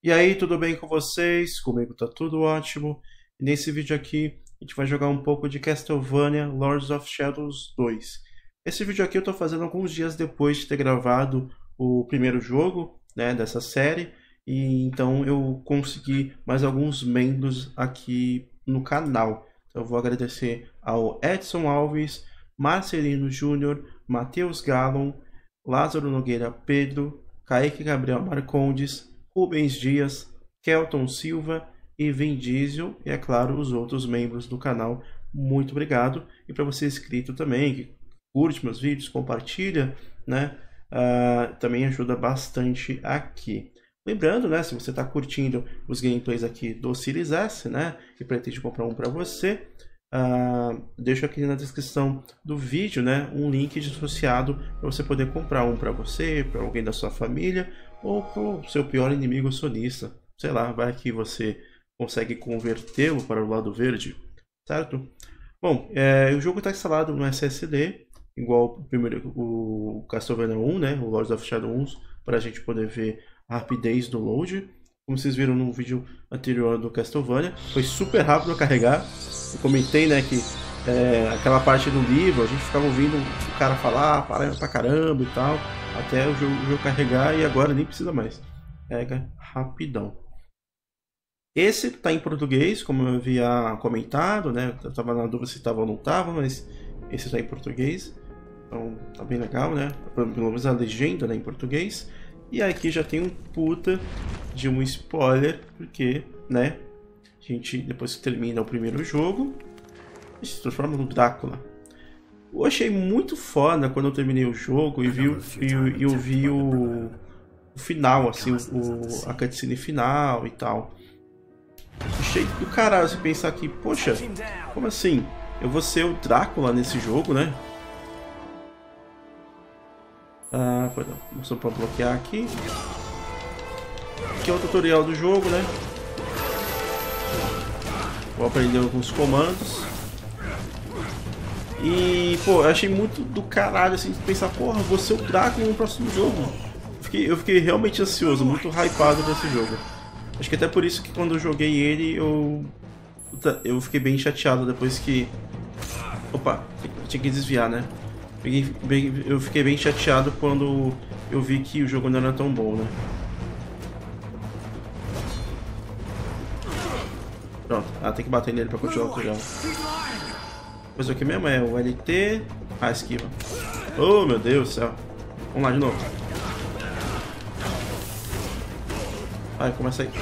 E aí, tudo bem com vocês? Comigo tá tudo ótimo. E nesse vídeo aqui, a gente vai jogar um pouco de Castlevania Lords of Shadows 2. Esse vídeo aqui eu tô fazendo alguns dias depois de ter gravado o primeiro jogo, né, dessa série. E então eu consegui mais alguns membros aqui no canal. Então eu vou agradecer ao Edson Alves, Marcelino Júnior, Matheus Gallon, Lázaro Nogueira Pedro, Kaique Gabriel Marcondes, Rubens Dias, Kelton Silva e Vin Diesel, e é claro, os outros membros do canal. Muito obrigado. E para você inscrito também, que curte meus vídeos, compartilha, né? Também ajuda bastante aqui. Lembrando, né, se você está curtindo os gameplays aqui do Series S, né, e pretende comprar um para você, deixo aqui na descrição do vídeo, né, um link associado para você poder comprar um para você, para alguém da sua família, ou para o seu pior inimigo sonista. Sei lá, vai que você consegue convertê-lo para o lado verde, certo? Bom, o jogo está instalado no SSD, igual o Castlevania 1, né, o Lords of Shadows 1, para a gente poder ver a rapidez do load. Como vocês viram no vídeo anterior do Castlevania, foi super rápido a carregar. Eu comentei, né, que aquela parte do livro, a gente ficava ouvindo o cara falar pra caramba e tal, até o jogo carregar, e agora nem precisa mais. Pega rapidão. Esse tá em português, como eu havia comentado, né? Eu tava na dúvida se tava ou não tava, mas esse tá em português. Então tá bem legal, né? Pelo menos a legenda, né, em português. E aqui já tem um puta de um spoiler, porque, né, a gente, depois que termina o primeiro jogo, se transforma no Drácula. Eu achei muito foda quando eu terminei o jogo e eu vi o final, assim, a cutscene final e tal. Achei do caralho você pensar que, poxa, como assim? Eu vou ser o Drácula nesse jogo, né? Perdão, só para bloquear aqui. Aqui é o tutorial do jogo, né? Vou aprender alguns comandos. E, pô, eu achei muito do caralho, assim, de pensar, porra, vou ser o Drácula no próximo jogo. Eu fiquei realmente ansioso, muito hypado pra esse jogo. Acho que até por isso que quando eu joguei ele, eu fiquei bem chateado depois que... Opa, tinha que desviar, né? Eu fiquei bem chateado quando eu vi que o jogo não era tão bom, né? Pronto, tem que bater nele pra continuar o tutorial. Mas o que mesmo é o LT... esquiva. Oh, meu Deus do céu. Vamos lá de novo. Começa aí.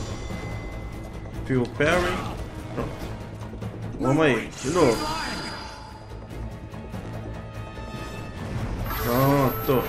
Phil Perry. Pronto. Vamos aí, de novo. Pronto.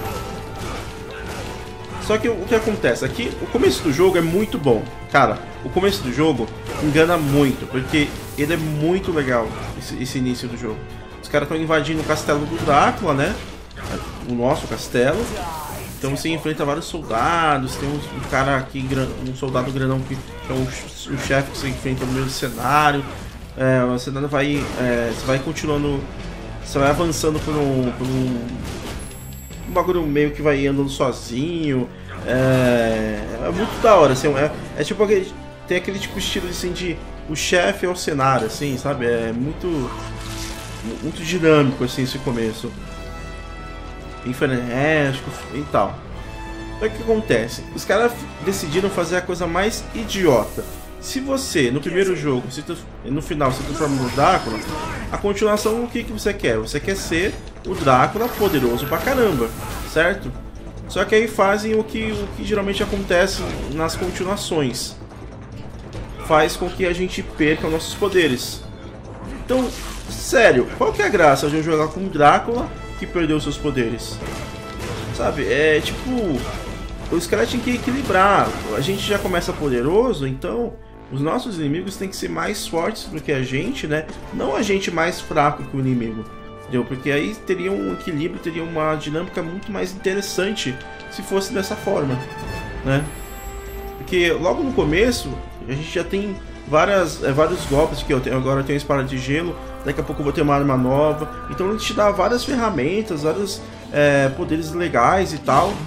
Só que o que acontece aqui, o começo do jogo é muito bom. Cara, o começo do jogo engana muito, porque ele é muito legal, esse início do jogo. Os caras estão invadindo o castelo do Drácula, né? O nosso castelo. Então você enfrenta vários soldados, tem um cara aqui, um soldado grandão que é um chefe que você enfrenta no meio do cenário. O cenário vai, você vai continuando, você vai avançando por um bagulho meio que vai andando sozinho. É muito da hora, assim, tipo tem aquele tipo de estilo assim, de o chefe é o cenário, assim, sabe? É muito dinâmico assim esse começo. Bem frenético e tal. Então o que acontece? Os caras decidiram fazer a coisa mais idiota. Se você, no primeiro jogo, no final, se transforma no Drácula, a continuação, o que você quer? Você quer ser o Drácula poderoso pra caramba, certo? Só que aí fazem o que geralmente acontece nas continuações. Faz com que a gente perca os nossos poderes. Então, sério, qual que é a graça de eu jogar com o Drácula que perdeu seus poderes? Sabe, tipo, os caras tinham que equilibrar. A gente já começa poderoso, então os nossos inimigos têm que ser mais fortes do que a gente, né? Não a gente mais fraco que o inimigo, entendeu? Porque aí teria um equilíbrio, teria uma dinâmica muito mais interessante se fosse dessa forma, né? Porque logo no começo a gente já tem vários golpes que agora eu tenho a espada de gelo, daqui a pouco eu vou ter uma arma nova. Então ele te dá várias ferramentas, vários poderes legais e tal.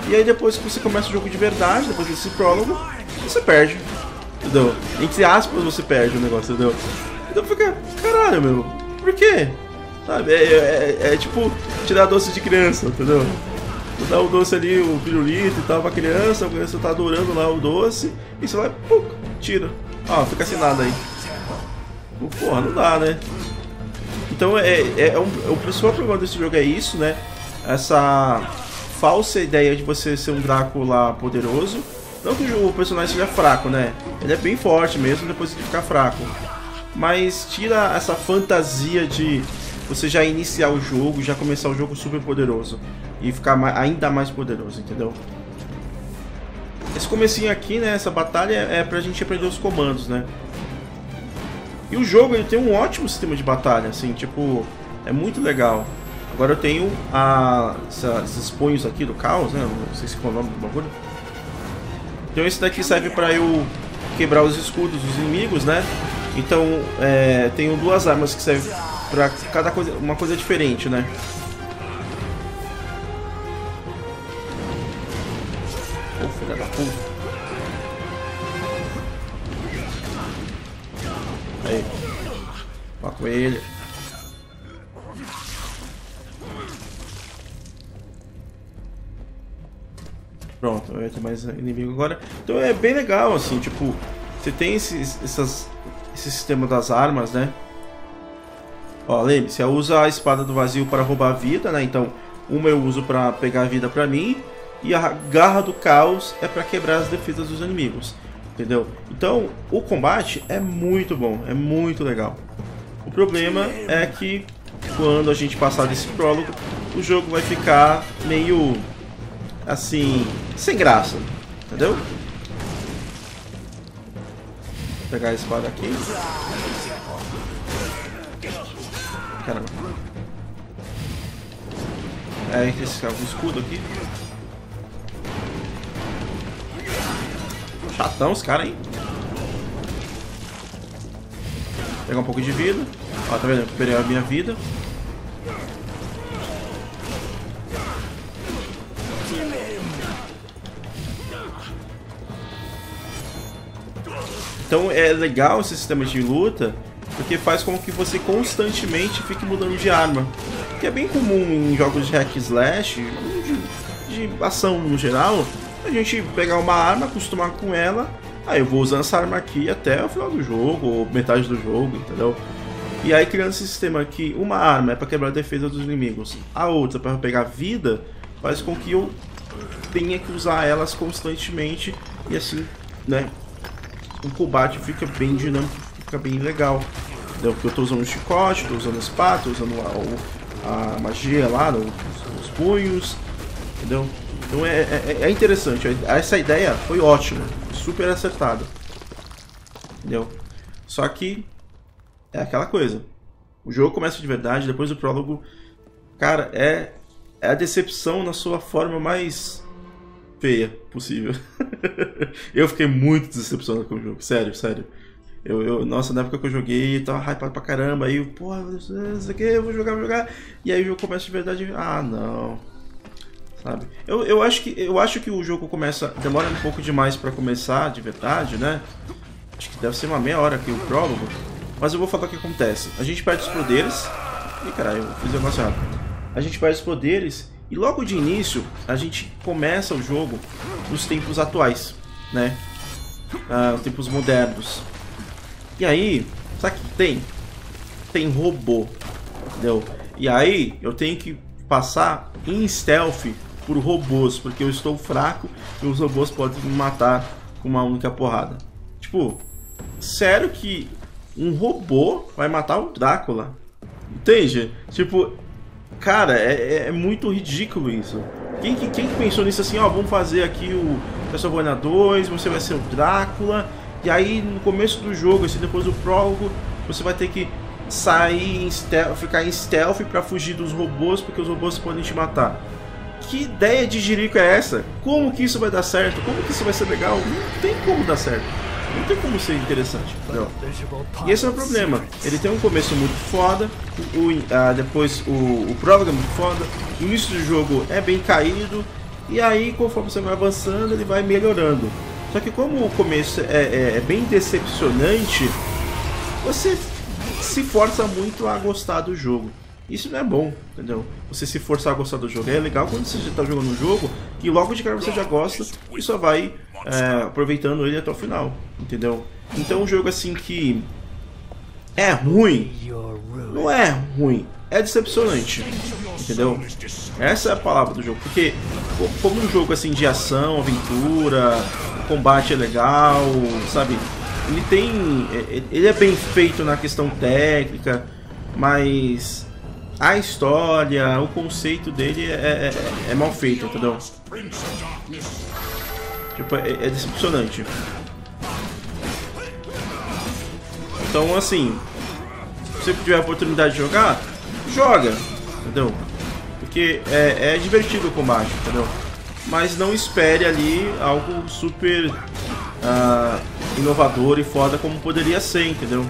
E aí depois que você começa o jogo de verdade, depois desse prólogo, você perde. Entendeu? Entre aspas você perde o negócio, entendeu? Então fica, caralho, meu, por quê? Sabe? É tipo tirar doce de criança, entendeu? Você dá o doce ali, o pirulito e tal pra criança, a criança tá adorando lá o doce, e você vai, pum, tira. Ó, fica sem nada aí. Porra, não dá, né? Então o principal problema desse jogo é isso, né? Essa falsa ideia de você ser um Drácula poderoso. Não que o personagem seja fraco, né? Ele é bem forte mesmo depois de ficar fraco. Mas tira essa fantasia de você já iniciar o jogo, já começar o jogo super poderoso. E ficar ainda mais poderoso, entendeu? Esse comecinho aqui, né? Essa batalha é pra gente aprender os comandos, né? E o jogo ele tem um ótimo sistema de batalha, assim, tipo, é muito legal. Agora eu tenho esses punhos aqui do caos, né? Não sei se é o nome do bagulho. Então esse daqui serve pra eu quebrar os escudos dos inimigos, né? Então tenho duas armas que servem pra cada coisa, uma coisa diferente, né? Ô, filha da puta. Aí. Vá com ele. Pronto, vai ter mais inimigo agora. Então é bem legal, assim, tipo, você tem esse sistema das armas, né? Ó, lembre-se, você usa a espada do vazio para roubar a vida, né? Então, uma eu uso para pegar a vida pra mim, e a garra do caos é para quebrar as defesas dos inimigos, entendeu? Então, o combate é muito bom, é muito legal. O problema é que quando a gente passar desse prólogo, o jogo vai ficar meio assim, sem graça, entendeu? Vou pegar a espada aqui. Caramba. Esse escudo aqui. Chatão os caras, hein? Vou pegar um pouco de vida. Ó, tá vendo? Eu recuperei a minha vida. Então é legal esse sistema de luta, porque faz com que você constantemente fique mudando de arma. Que é bem comum em jogos de hack slash, de ação no geral, a gente pegar uma arma, acostumar com ela, aí eu vou usando essa arma aqui até o final do jogo, ou metade do jogo, entendeu? E aí criando esse sistema que uma arma é para quebrar a defesa dos inimigos, a outra para pegar vida, faz com que eu tenha que usar elas constantemente e assim, né? O combate fica bem dinâmico, fica bem legal. Entendeu? Porque eu estou usando o chicote, estou usando a espada, estou usando a magia lá, os punhos, entendeu? Então é interessante. Essa ideia foi ótima, super acertada, entendeu? Só que é aquela coisa. O jogo começa de verdade, depois do prólogo, cara, é a decepção na sua forma mais feia possível. Eu fiquei muito decepcionado com o jogo, sério, sério. Nossa, na época que eu joguei, eu tava hypado pra caramba, aí, porra, isso aqui, eu vou jogar. E aí o jogo começa de verdade, ah, não. Sabe? Eu acho que o jogo demora um pouco demais pra começar de verdade, né? Acho que deve ser uma meia hora aqui o prólogo. Mas eu vou falar o que acontece. A gente perde os poderes. Ih, caralho, eu fiz o negócio errado. A gente perde os poderes. E logo de início, a gente começa o jogo nos tempos atuais, né? Os tempos modernos. E aí, sabe o que tem? Tem robô, entendeu? E aí, eu tenho que passar em stealth por robôs, porque eu estou fraco e os robôs podem me matar com uma única porrada. Tipo, sério que um robô vai matar o Drácula? Entende? Tipo... Cara, é muito ridículo isso. Quem pensou nisso assim, ó, vamos fazer aqui o Castlevania 2, você vai ser o Drácula, e aí no começo do jogo, assim, depois do prólogo, você vai ter que sair ficar em stealth pra fugir dos robôs, porque os robôs podem te matar. Que ideia de jirico é essa? Como que isso vai dar certo? Como que isso vai ser legal? Não tem como dar certo. Não tem como ser interessante, entendeu? E esse é o problema. Ele tem um começo muito foda, depois o prólogo é muito foda, o início do jogo é bem caído, E aí, conforme você vai avançando, ele vai melhorando. Só que como o começo é bem decepcionante, você se força muito a gostar do jogo. Isso não é bom, entendeu? Você se forçar a gostar do jogo. É legal quando você já está jogando um jogo e logo de cara você já gosta e só vai aproveitando ele até o final, entendeu? Então um jogo assim que é ruim, não é ruim, é decepcionante, entendeu? Essa é a palavra do jogo, porque como um jogo assim de ação, aventura, o combate é legal, sabe? Ele é bem feito na questão técnica, mas a história, o conceito dele é mal feito, entendeu? Tipo, é decepcionante. Então, assim, se você tiver a oportunidade de jogar, joga, entendeu? Porque é divertido o combate, entendeu? Mas não espere ali algo super inovador e foda como poderia ser, entendeu?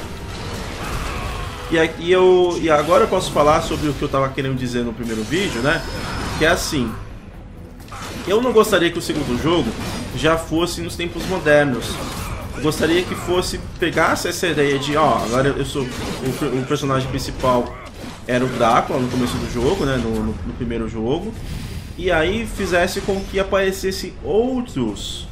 E agora eu posso falar sobre o que eu tava querendo dizer no primeiro vídeo, né? Que é assim, eu não gostaria que o segundo jogo já fosse nos tempos modernos. Eu gostaria que pegasse essa ideia de, agora eu sou o personagem principal era o Drácula no começo do jogo, né? No primeiro jogo. E aí fizesse com que aparecesse outros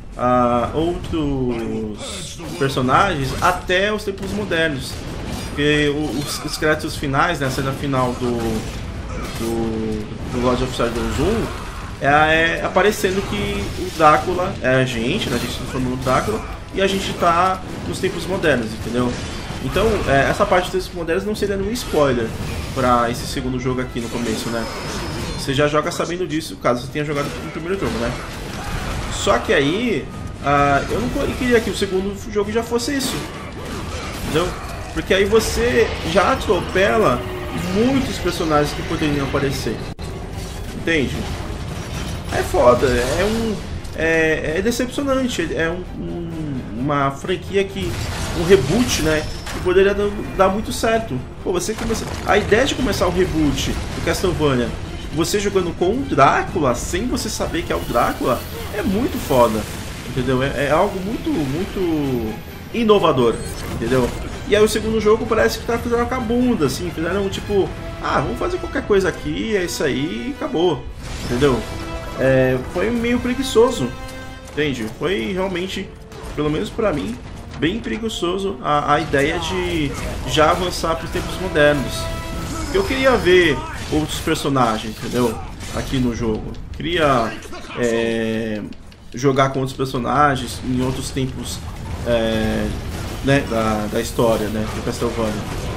personagens até os tempos modernos. Porque os créditos finais, né, a cena final do Lords of Shadows 1 aparecendo que o Drácula é a gente, né, a gente transformou no Drácula e a gente tá nos tempos modernos, entendeu? Então, essa parte dos tempos modernos não seria nenhum spoiler pra esse segundo jogo aqui no começo, né? Você já joga sabendo disso, caso você tenha jogado no primeiro jogo, né? Só que aí, eu não queria que o segundo jogo já fosse isso, entendeu? Porque aí você já atropela muitos personagens que poderiam aparecer. Entende? É foda, é decepcionante, uma franquia um reboot, né, que poderia dar muito certo. Pô, a ideia de começar o reboot do Castlevania, você jogando com o Drácula, sem você saber que é o Drácula, é muito foda, entendeu? É algo muito, muito inovador, entendeu? E aí o segundo jogo parece que tá fazendo com a bunda, assim, fizeram tipo, vamos fazer qualquer coisa aqui, é isso aí e acabou, entendeu? Foi meio preguiçoso, entende? Foi realmente, pelo menos pra mim, bem preguiçoso a ideia de já avançar para os tempos modernos. Eu queria ver outros personagens, entendeu? Aqui no jogo. Queria jogar com outros personagens em outros tempos né, da história, né, do Castlevania.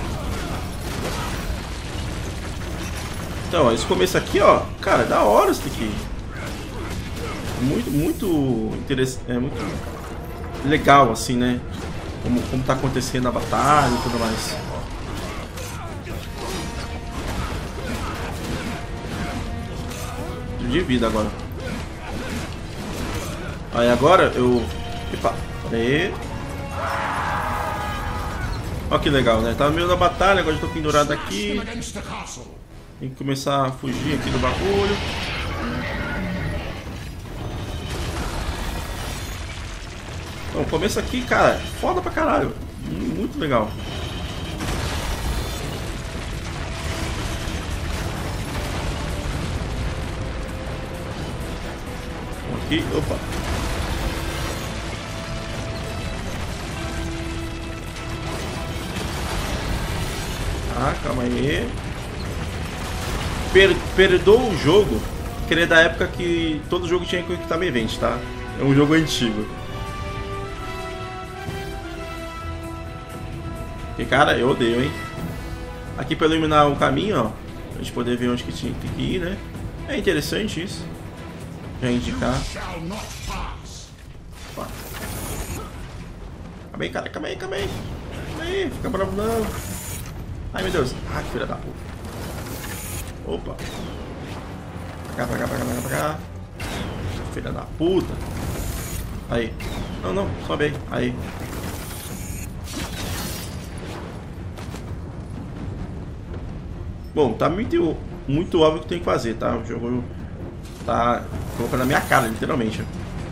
Então, esse começo aqui, ó, cara, da hora isso daqui. Muito interessante, muito legal, assim, né? Como tá acontecendo a batalha e tudo mais. De vida agora. Aí agora eu... Epa, peraí. Olha que legal, né? Tava no meio da batalha, agora eu tô pendurado aqui. Tem que começar a fugir aqui do bagulho. Então, o começo aqui, cara, foda pra caralho. Muito legal. Aqui, opa. Calma aí. Perdoa o jogo, que ele é da época que todo jogo tinha Quick Time Event, tá? É um jogo antigo. E cara, eu odeio, hein? Aqui pra iluminar o caminho, ó, pra gente poder ver onde que tinha que ir, né? É interessante isso. Já indicar. Opa. Calma aí, cara, calma aí. Calma aí, fica bravo não. Ai, meu Deus. Ah, que filha da puta. Opa. Pra cá. Filha da puta. Aí. Não, sobe aí. Aí. Bom, tá muito óbvio o que tem que fazer, tá? O jogo Tá colocando na minha cara, literalmente.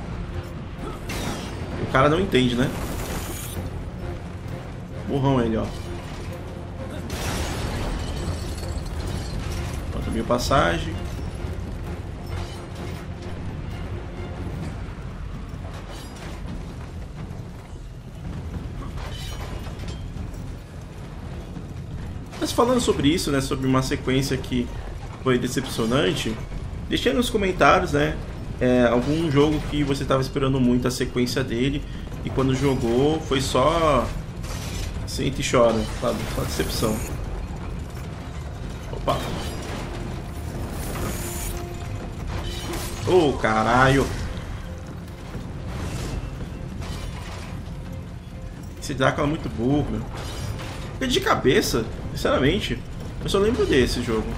O cara não entende, né? Burrão ele, ó. 4.000 passagem. Mas falando sobre isso, né? Sobre uma sequência que foi decepcionante, deixa aí nos comentários, né? Algum jogo que você estava esperando muito a sequência dele e quando jogou foi só sente e chora, sabe? Só decepção. Opa! Oh, caralho! Esse Drácula é muito burro, meu. Porque de cabeça, sinceramente, eu só lembro desse jogo.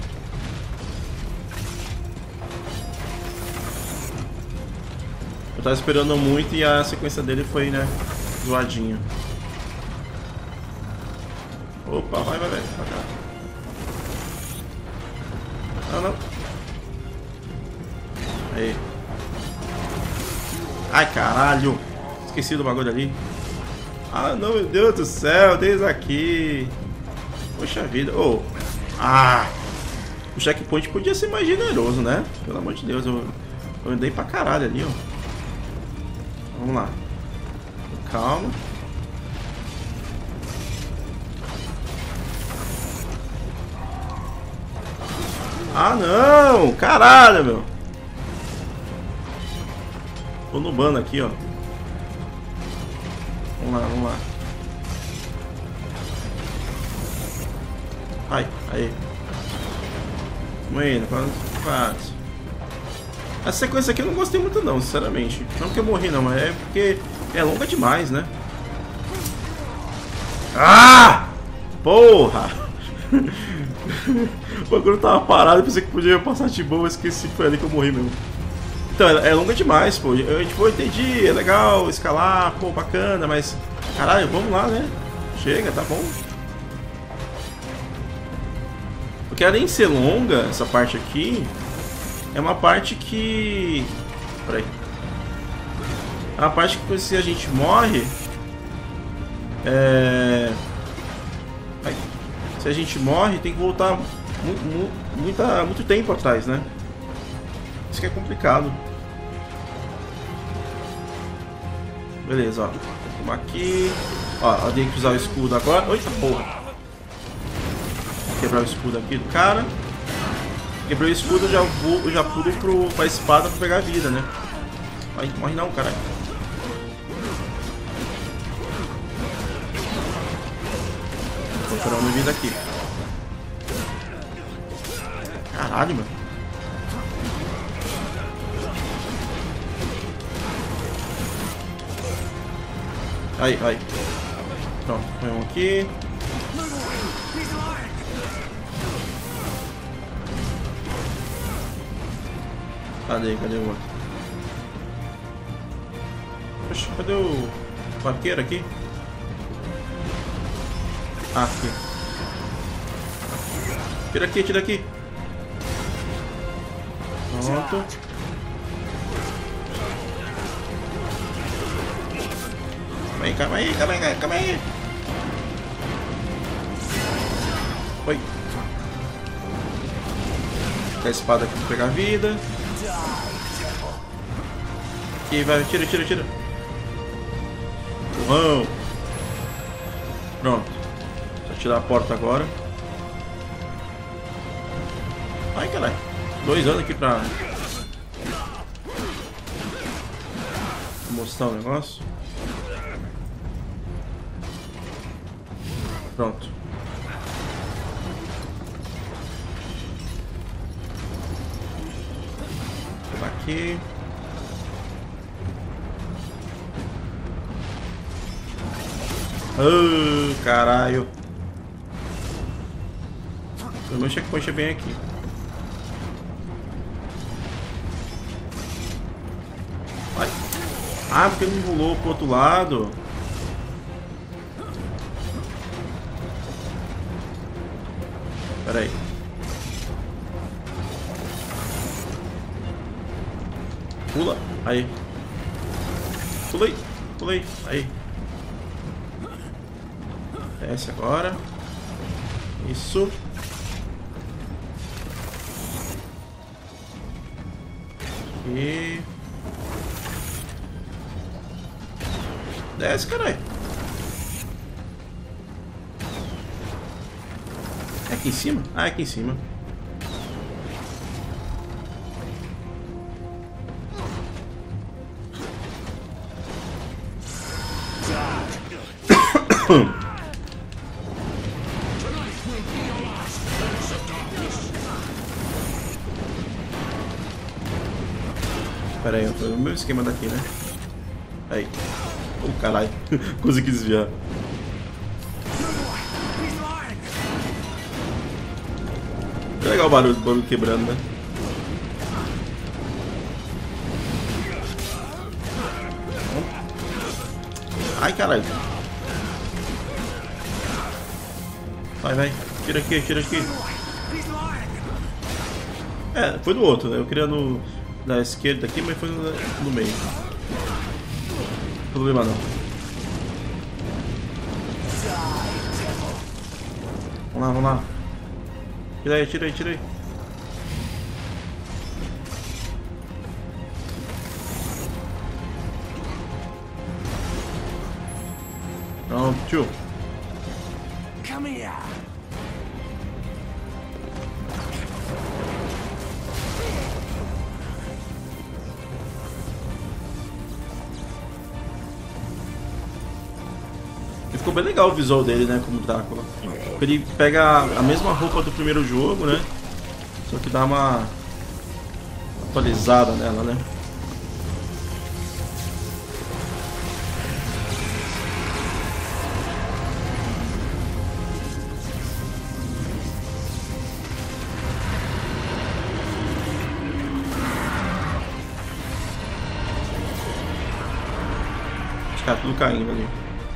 Eu tava esperando muito e a sequência dele foi, né, zoadinha. Opa, vai. Pra cá. Não. Aí. Ai, caralho. Esqueci do bagulho ali. Ah, não, meu Deus do céu. Desde aqui. Poxa vida. Oh. Ah. O checkpoint podia ser mais generoso, né? Pelo amor de Deus. Eu andei pra caralho ali, ó. Vamos lá. Calma. Ah, não! Caralho, meu! Tô no bando aqui, ó. Vamos lá. Ai, aí. Vamos indo, quase. Essa sequência aqui eu não gostei muito não, sinceramente. Não porque eu morri não, mas é porque é longa demais, né? Ah! Porra! O bagulho tava parado, pensei que podia passar de boa, esqueci que foi ali que eu morri mesmo. Então, é longa demais, pô. Eu entendi, é legal escalar, pô, bacana, mas... Caralho, vamos lá, né? Chega, tá bom. Porque além de ser longa, essa parte aqui... É uma parte que... Peraí. É uma parte que se a gente morre... Se a gente morre, tem que voltar muito tempo atrás, né? Isso que é complicado. Beleza, ó. Vamos aqui. Ó, eu tenho que usar o escudo agora. Eita porra! Quebrar o escudo aqui do cara. Quebrei o escudo, eu já pulo pra espada pra pegar a vida, né? Vai, morre não, caralho. Tô tirando minha vida aqui. Caralho, mano. Aí, vai. Pronto, põe um aqui. Cadê o outro? Poxa, cadê o vaqueiro aqui? Ah, aqui. Tira aqui. Pronto. Calma aí. Oi. Vou a espada aqui pra pegar a vida. Aqui, vai, tira. Uau. Pronto. Só tirar a porta agora. Ai, caralho. 2 anos aqui pra mostrar o negócio. Pronto. Vou aqui. Oh, caralho. O meu checkpoint é bem aqui. Ai. Ah, porque ele não pulou pro outro lado. Pera aí. Pula. Aí. Pulei. Pulei. Aí. Desce agora. Isso. E... Desce, caralho. É aqui em cima? Ah, é aqui em cima. Pera aí, foi o meu esquema daqui, né? Aí. Oh, caralho. Consegui desviar. É legal o barulho quebrando, né? Ai, caralho. Vai, vai. Tira aqui, tira aqui. É, foi do outro, né? Eu queria no da esquerda aqui, mas foi no meio. Não tem problema não. Vamos lá, vamos lá. Tira aí, tira aí, tira aí. Pronto, tio. Come here. E ficou bem legal o visual dele, né, como Drácula. Ele pega a mesma roupa do primeiro jogo, né? Só que dá uma atualizada nela, né? Os caras tudo caindo ali.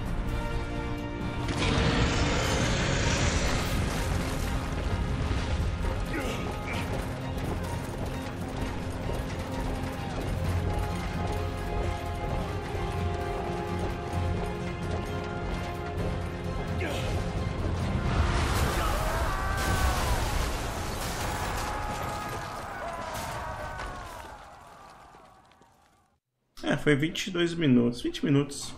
É, foi 22 minutos, 20 minutos.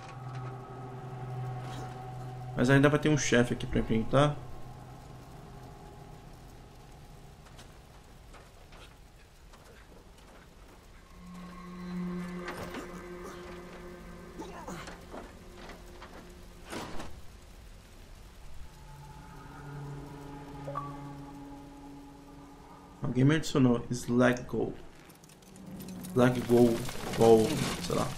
Mas ainda vai ter um chefe aqui pra enfrentar. Alguém me adicionou Slag Go. Slag Go, sei lá.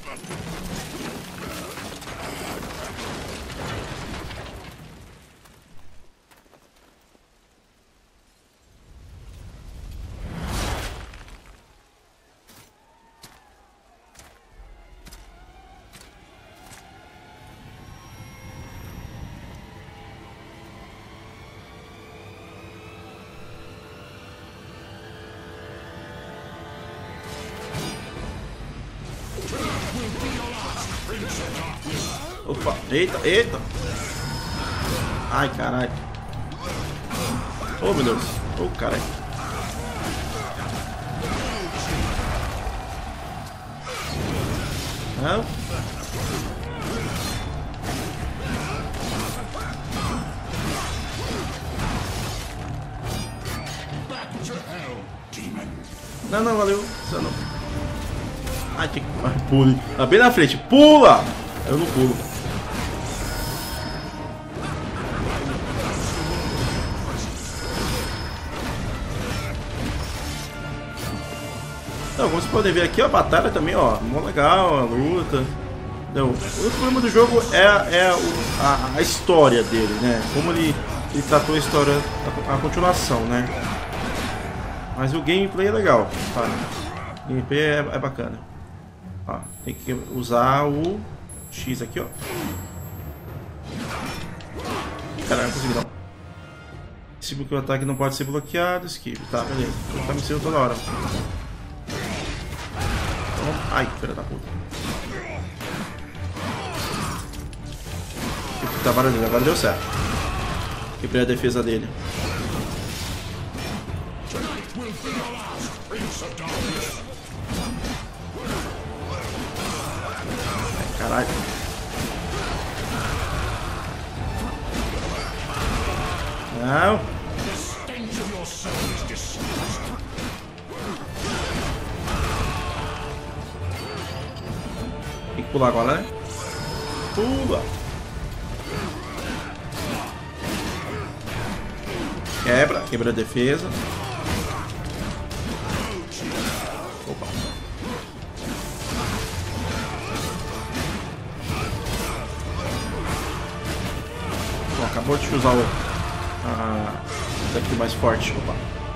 Opa, eita, eita. Ai, caralho. Oh, meu Deus. Oh, caralho. Não. Não, não, valeu. Só não. Ai, que... Ai, pule. Tá bem na frente. Pula! Eu não pulo. Então, como vocês podem ver aqui, a batalha também, ó, mó legal, a luta. Então, o único problema do jogo é a história dele, né? Como ele tratou a história, a continuação, né? Mas o gameplay é legal, tá? O gameplay é bacana. Ó, tem que usar o X aqui, ó. Caralho, não consegui não. Se o ataque não pode ser bloqueado, esquive. Tá, beleza. Tá me sendo toda hora. Ai, filha da puta. Agora deu certo. Quebrei a defesa dele. Ai, caralho. Não. Tem que pular agora, né? Pula. Quebra a defesa. Opa. Bom, acabou de usar o daqui mais forte. Opa.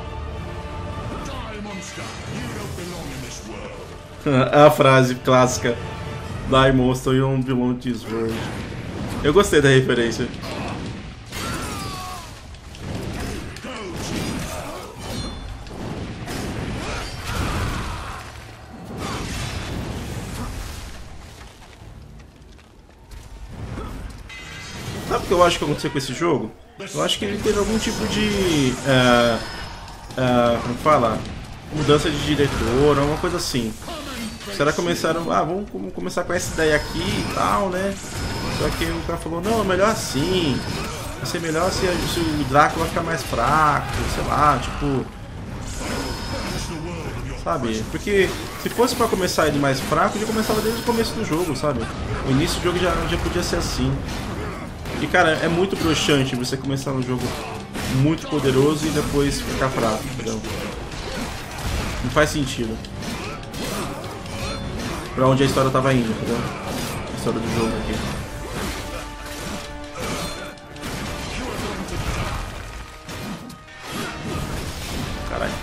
A frase clássica. Die Monster, you don't belong to this world. Eu gostei da referência. Sabe o que eu acho que aconteceu com esse jogo? Eu acho que ele teve algum tipo de... como fala? Mudança de diretor, alguma coisa assim. Será que começaram... Ah, vamos começar com essa ideia aqui e tal, né? Só que o cara falou, não, é melhor assim. Vai ser melhor se o Drácula ficar mais fraco, sei lá, tipo... Sabe? Porque se fosse pra começar ele mais fraco, já começava desde o começo do jogo, sabe? O início do jogo já podia ser assim. E cara, é muito broxante você começar um jogo muito poderoso e depois ficar fraco, entendeu? Não faz sentido. Pra onde a história tava indo, entendeu? A história do jogo aqui. Caralho.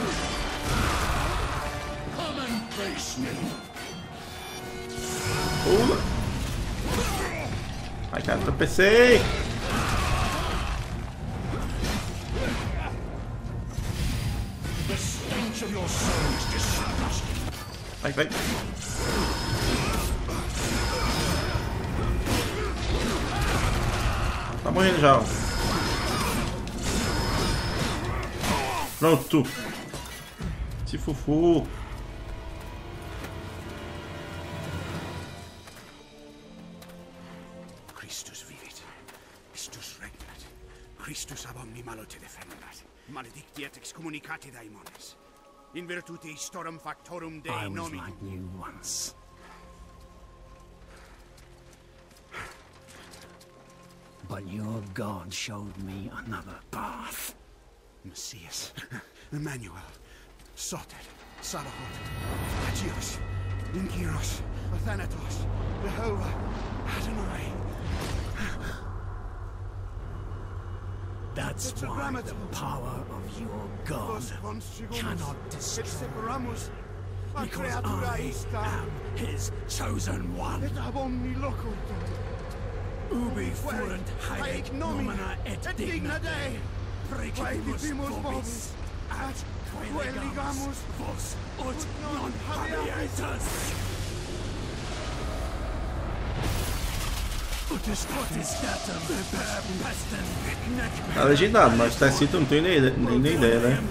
Pula. Ai, cara, tropecei. Vai. Tá morrendo já, ó. Pronto. Se fufu. Christus vivit. Christus regnat. Christus ab omni malo te defendat. Maledictiat excommunicati daimones. In virtute historum factorum Dei nominum. I was like you once. But your God showed me another path. Messias, Emmanuel, Soter, Salahot, Agios, Inkiros, Athanatos, Jehovah, Adonai. That's why the power of your God cannot destroy. Because I am his chosen one. Ubi fuerunt haec nomina et digna Dei. Praecipimus vobis, at queligamus vos ut non habietas. Tá legendado, mas tá escrito, não tenho nem ideia, né?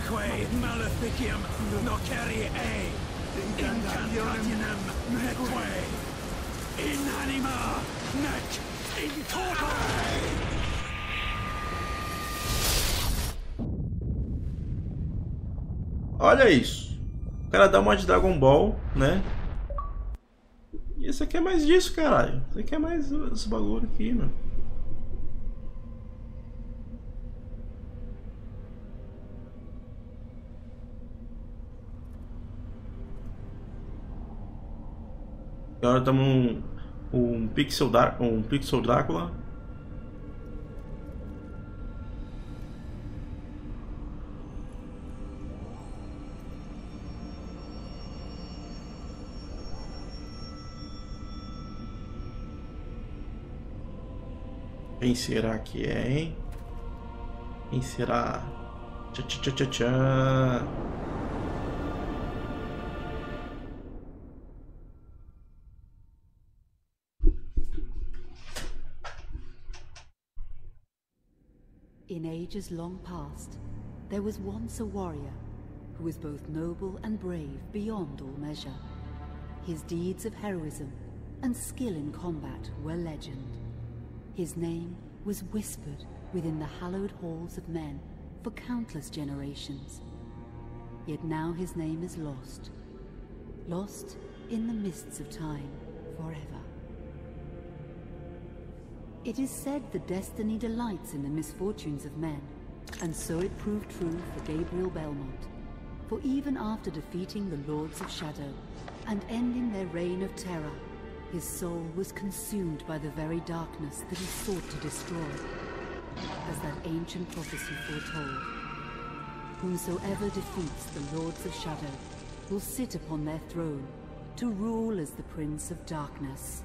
Olha isso. O cara dá uma de Dragon Ball, né? E esse aqui é mais disso, caralho. Esse aqui é mais esse bagulho aqui, mano. Agora estamos um Pixel Drácula. Quem será que é, hein? Quem será? Tchá, tchá, tchá, tchá. In ages long past, there was once a warrior who was both noble and brave beyond all measure. His deeds of heroism and skill in combat were legend. His name was whispered within the hallowed halls of men for countless generations. Yet now his name is lost. Lost in the mists of time forever. It is said that destiny delights in the misfortunes of men, and so it proved true for Gabriel Belmont. For even after defeating the Lords of Shadow and ending their reign of terror, his soul was consumed by the very darkness that he sought to destroy, as that ancient prophecy foretold. Whomsoever defeats the Lords of Shadow will sit upon their throne to rule as the Prince of Darkness.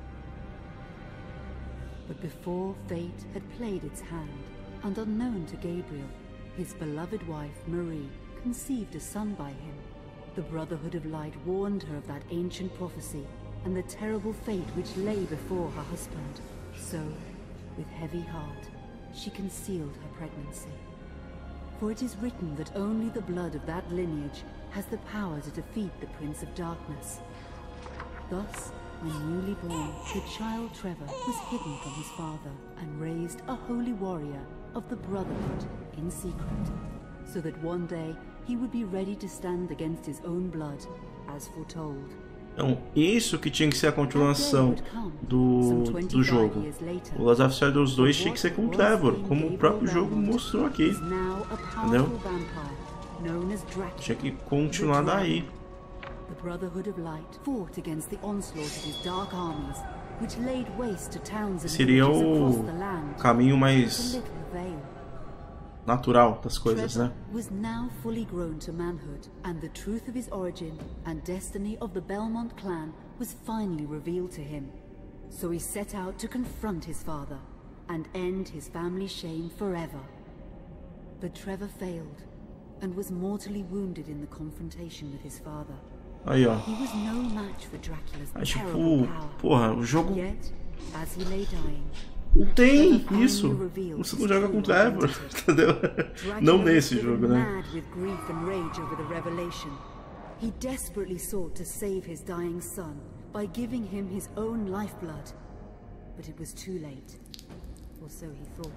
But before fate had played its hand, and unknown to Gabriel, his beloved wife Marie conceived a son by him. The Brotherhood of Light warned her of that ancient prophecy and the terrible fate which lay before her husband. So, with heavy heart, she concealed her pregnancy. For it is written that only the blood of that lineage has the power to defeat the Prince of Darkness. Thus, when newly born, the child Trevor was hidden from his father and raised a holy warrior of the Brotherhood in secret, so that one day he would be ready to stand against his own blood, as foretold. Então, isso que tinha que ser a continuação do jogo. O Lords of Shadows 2 tinha que ser com o Trevor, como o próprio jogo mostrou aqui. Entendeu? Tinha que continuar daí. The Brotherhood of Light fought against the onslaught of his dark armies, which laid waste to towns and Seria villages across o the land. caminho mais natural das coisas, né? Trevor was now fully grown to manhood, and the truth of his origin and destiny of the Belmont clan was finally revealed to him. So he set out to confront his father and end his family's shame forever. But Trevor failed and was mortally wounded in the confrontation with his father. Aí, ó. He was no match for Dracula's Aí, terrible tipo, power. porra, o jogo Yet, as he lay dying, não tem isso. Você não joga com o Trevor, entendeu? Não nesse jogo, né? Mad with grief and rage over the revelation, he desperately sought to save his dying son by giving him his own lifeblood. But it was too late, or so he thought.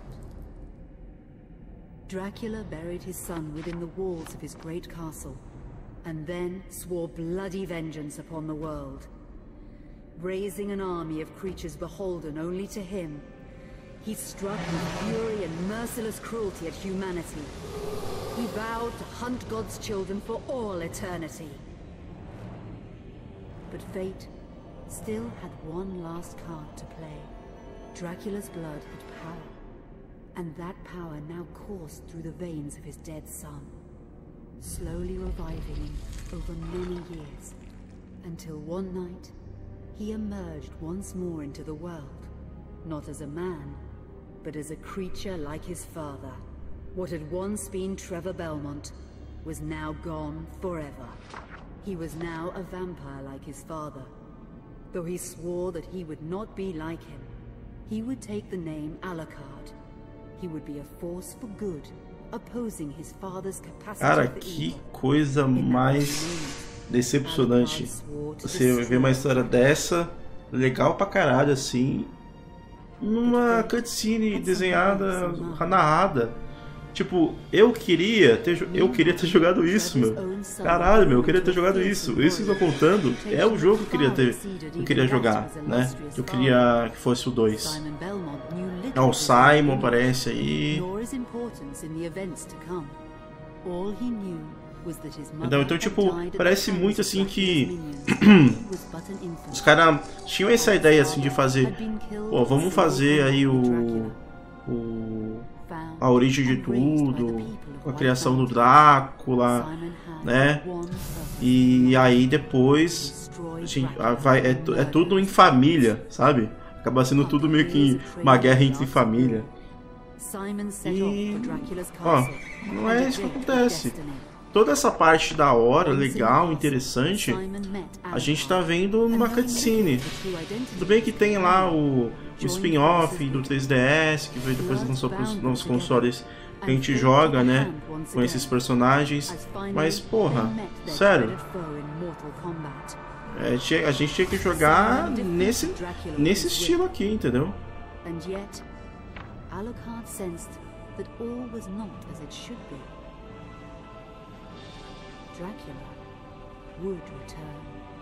Dracula buried his son within the walls of his great castle, and then swore bloody vengeance upon the world. Raising an army of creatures beholden only to him, he struck with fury and merciless cruelty at humanity. He vowed to hunt God's children for all eternity. But fate still had one last card to play. Dracula's blood had power, and that power now coursed through the veins of his dead son, slowly reviving him over many years, until one night he emerged once more into the world, not as a man, but as a creature like his father. What had once been Trevor Belmont was now gone forever. He was now a vampire like his father. Though he swore that he would not be like him, he would take the name Alucard. He would be a force for good, opposing his father's capacity. Cara, que coisa mais decepcionante. Você vê uma história dessa, legal pra caralho, assim, numa cutscene desenhada, narrada. Tipo, eu queria ter jogado isso, meu. Caralho, meu, eu queria ter jogado isso. Isso que eu tô contando é o jogo que eu queria jogar, né? Eu queria que fosse o 2. Ah, o Simon aparece aí. Então, tipo, parece muito assim que os caras tinham essa ideia assim de fazer, pô, vamos fazer aí a origem de tudo, com a criação do Drácula, né? E aí depois é tudo em família, sabe? Acaba sendo tudo meio que uma guerra entre família. E ó, não é isso que acontece. toda essa parte da hora, legal, interessante, a gente tá vendo numa cutscene. Tudo bem que tem lá o spin-off do 3DS, que veio depois lançou para os novos consoles que a gente joga, né, com esses personagens, mas porra, sério, a gente tinha que jogar nesse estilo aqui, entendeu? And yet, Alucard sensed that all was not as it should be. Dracula would return.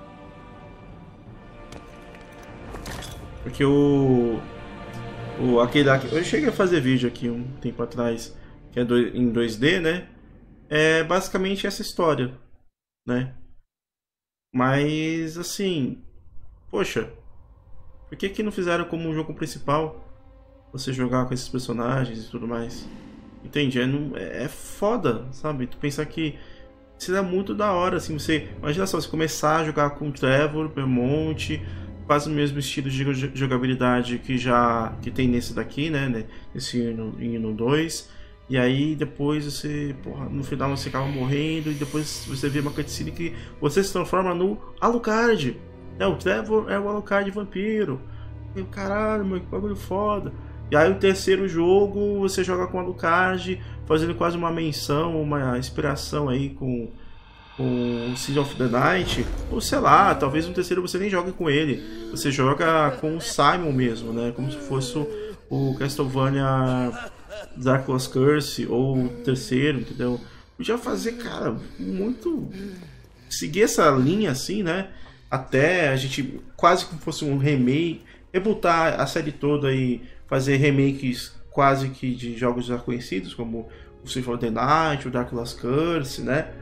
Porque aquele lá, eu cheguei a fazer vídeo aqui um tempo atrás, que é em 2D, né? É basicamente essa história, né? Mas assim, poxa, por que não fizeram como um jogo principal? Você jogar com esses personagens e tudo mais. Entende? É foda, sabe? Tu pensar que seria muito da hora, assim, você... Imagina só, você começar a jogar com o Trevor, Belmont, quase o mesmo estilo de jogabilidade que tem nesse daqui, né? Nesse Hino 2. E aí depois você, porra, no final você acaba morrendo e depois você vê uma cutscene que você se transforma no Alucard. O Trevor é o Alucard vampiro. E caralho, mano, que bagulho foda. E aí o terceiro jogo você joga com o Alucard, fazendo quase uma menção, uma inspiração aí com Seed of the Night. Ou sei lá, talvez no terceiro você nem jogue com ele. Você joga com o Simon mesmo, né? Como se fosse o Castlevania Dracula's Curse ou o terceiro, entendeu? Podia fazer, cara, muito... Seguir essa linha assim, né? Até a gente quase como fosse um remake, rebootar a série toda e fazer remakes quase que de jogos já conhecidos, como o Symphony of the Night, o Dracula's Curse, né?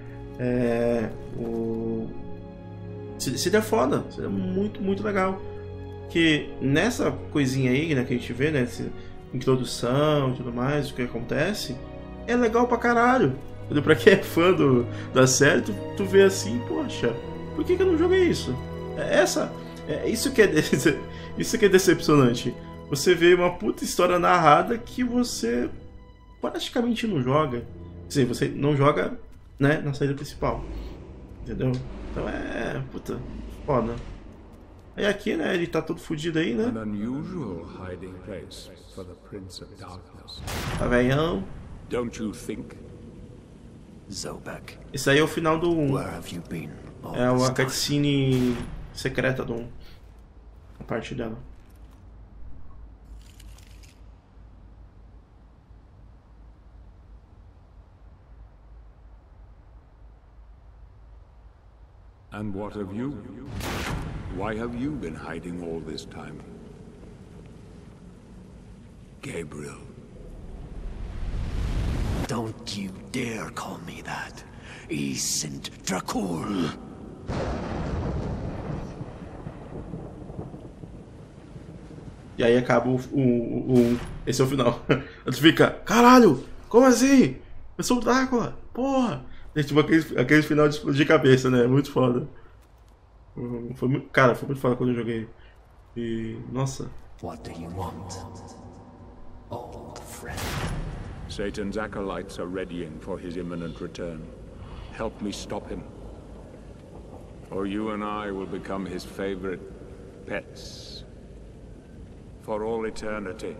Seria foda, seria muito, muito legal. Que nessa coisinha aí, né, que a gente vê, né? Essa introdução e tudo mais, o que acontece, é legal pra caralho. Pra quem é fã da série, tu vê assim, poxa, por que eu não joguei isso? Isso que é decepcionante. Você vê uma puta história narrada que você praticamente não joga. Quer dizer, você não joga, né, na saída principal. Entendeu? Então puta, foda. Aí aqui, né, ele tá todo fudido aí, né? Tá velhão. Esse aí é o final do 1. É a cutscene secreta do 1. A parte dela. And what of you? Why have you been hiding all this time? Gabriel. Don't you dare call me that. St. Dracul. E aí acaba esse é o final. Tu fica, caralho, como assim? Eu sou o Drácula, porra! É tipo aquele final de explodir cabeça, né? Muito foda. Foi muito foda quando eu joguei. E, nossa. What do you want, old friend? Satan's acolytes are readying for his imminent return. Help me stop him. Or you and I will become his favorite pets. For all eternity.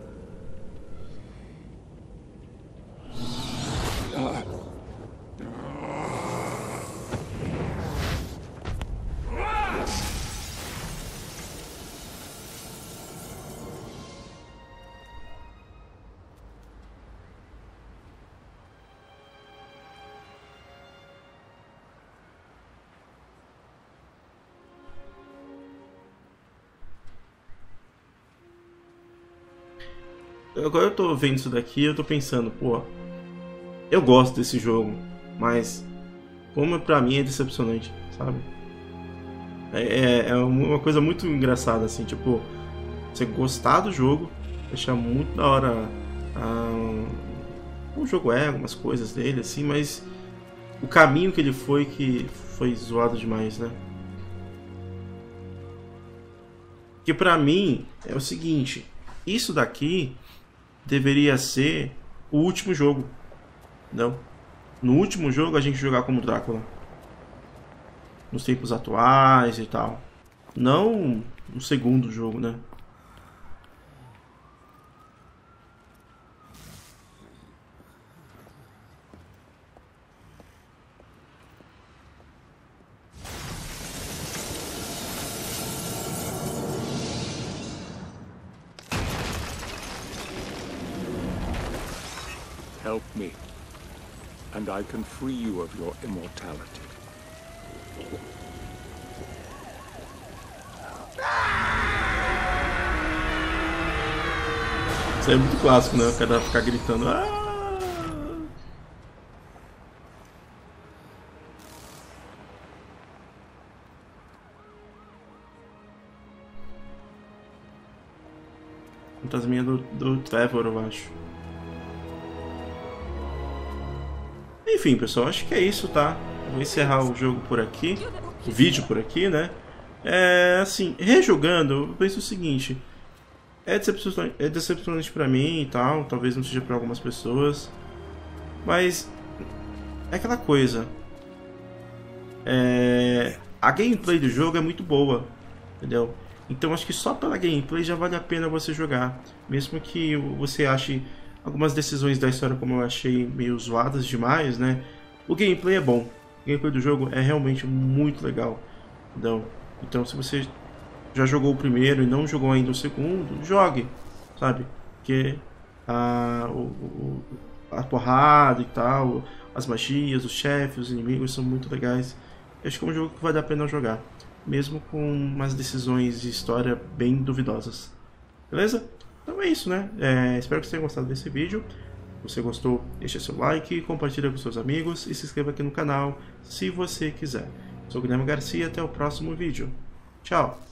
Agora eu tô vendo isso daqui, eu tô pensando, pô, eu gosto desse jogo, mas como pra mim é decepcionante, sabe? É uma coisa muito engraçada, assim, tipo, você gostar do jogo, achar muito da hora o jogo algumas coisas dele, assim, mas o caminho que ele foi que foi zoado demais, né? Que pra mim é o seguinte, isso daqui deveria ser o último jogo, não? no último jogo a gente jogar como Drácula. Nos tempos atuais e tal. Não no segundo jogo, né? Help me, and I can free you of your immortality. Isso é muito clássico, né? O cara ficar gritando. Ah! Fantasminha do Trevor, eu acho. Enfim, pessoal, acho que é isso, tá? Eu vou encerrar o jogo por aqui. O vídeo por aqui, né? Assim, rejogando, eu penso o seguinte. É decepcionante pra mim e tal. Talvez não seja pra algumas pessoas. Mas é aquela coisa. A gameplay do jogo é muito boa, entendeu? Então acho que só pela gameplay já vale a pena você jogar. Mesmo que você ache algumas decisões da história, como eu achei, meio zoadas demais, né? O gameplay é bom. O gameplay do jogo é realmente muito legal. Então se você já jogou o primeiro e não jogou ainda o segundo, jogue, sabe? Porque a porrada e tal, as magias, os chefes, os inimigos são muito legais. Eu acho que é um jogo que vale a pena jogar, mesmo com umas decisões de história bem duvidosas. Beleza? Então é isso, né? Espero que você tenha gostado desse vídeo. Se você gostou, deixa seu like, compartilha com seus amigos e se inscreva aqui no canal se você quiser. Sou o Guilherme Garcia, até o próximo vídeo. Tchau!